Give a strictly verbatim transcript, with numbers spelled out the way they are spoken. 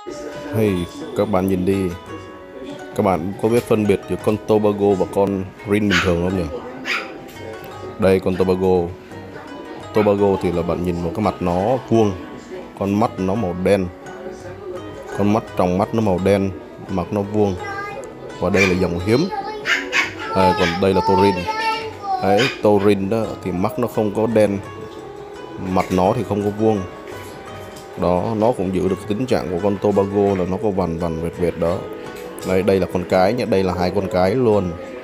Hey, các bạn nhìn đi, các bạn có biết phân biệt giữa con Tobago và con Rin bình thường không nhỉ? Đây con Tobago. Tobago thì là bạn nhìn vào cái mặt nó vuông, con mắt nó màu đen, con mắt trong mắt nó màu đen, mặt nó vuông. Và đây là dòng hiếm. À, còn đây là Torin. Đấy, Torin đó thì mắt nó không có đen, mặt nó thì không có vuông. Đó, nó cũng giữ được tính trạng của con Tobago là nó có vằn vằn vệt vệt đó. Đây, đây là con cái nhé, đây là hai con cái luôn.